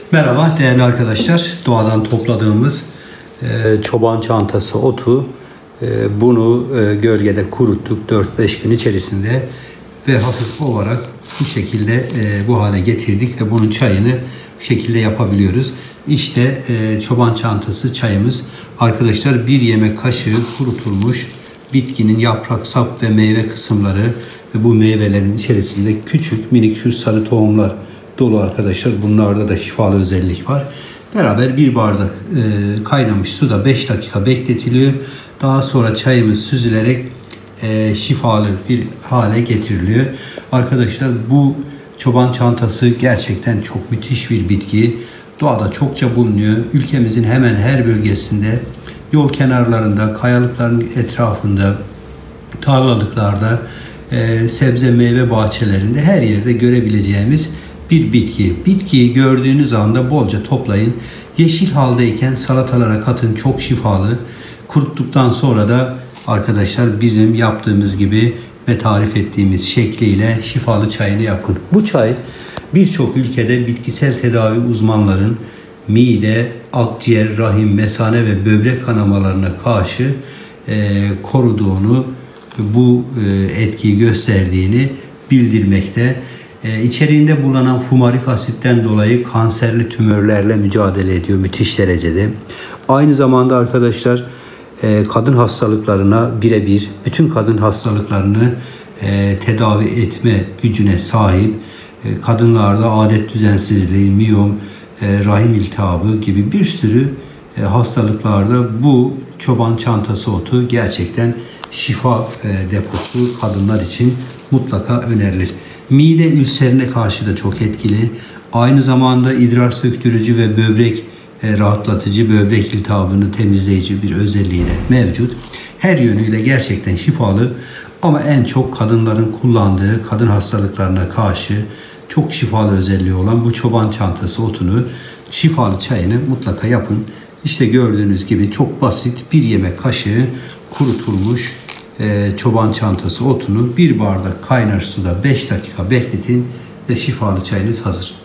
Merhaba değerli arkadaşlar. Doğadan topladığımız çoban çantası otu, bunu gölgede kuruttuk 4-5 gün içerisinde ve hafif olarak bu şekilde bu hale getirdik ve bunun çayını bu şekilde yapabiliyoruz. İşte çoban çantası çayımız. Arkadaşlar, bir yemek kaşığı kurutulmuş bitkinin yaprak, sap ve meyve kısımları ve bu meyvelerin içerisinde küçük minik şu sarı tohumlar dolu arkadaşlar. Bunlarda da şifalı özellik var. Beraber bir bardak kaynamış suda 5 dakika bekletiliyor. Daha sonra çayımız süzülerek şifalı bir hale getiriliyor. Arkadaşlar, bu çoban çantası gerçekten çok müthiş bir bitki. Doğada çokça bulunuyor. Ülkemizin hemen her bölgesinde, yol kenarlarında, kayalıkların etrafında, tarlalıklarda, sebze meyve bahçelerinde her yerde görebileceğimiz bir bitki. Bitkiyi gördüğünüz anda bolca toplayın. Yeşil haldeyken salatalara katın, çok şifalı. Kuruttuktan sonra da arkadaşlar bizim yaptığımız gibi ve tarif ettiğimiz şekliyle şifalı çayını yapın. Bu çay birçok ülkede bitkisel tedavi uzmanların mide, akciğer, rahim, mesane ve böbrek kanamalarına karşı koruduğunu, bu etkiyi gösterdiğini bildirmekte. İçeriğinde bulunan fumarik asitten dolayı kanserli tümörlerle mücadele ediyor müthiş derecede. Aynı zamanda arkadaşlar, kadın hastalıklarına birebir bütün kadın hastalıklarını tedavi etme gücüne sahip. Kadınlarda adet düzensizliği, miyom, rahim iltihabı gibi bir sürü hastalıklarda bu çoban çantası otu gerçekten şifa deposu, kadınlar için mutlaka önerilir. Mide ülserine karşı da çok etkili. Aynı zamanda idrar söktürücü ve böbrek rahatlatıcı, böbrek iltihabını temizleyici bir özelliği de mevcut. Her yönüyle gerçekten şifalı ama en çok kadınların kullandığı, kadın hastalıklarına karşı çok şifalı özelliği olan bu çoban çantası otunu, şifalı çayını mutlaka yapın. İşte gördüğünüz gibi çok basit bir yemek kaşığı kurutulmuş çoban çantası otunu bir bardak kaynar suda 5 dakika bekletin ve şifalı çayınız hazır.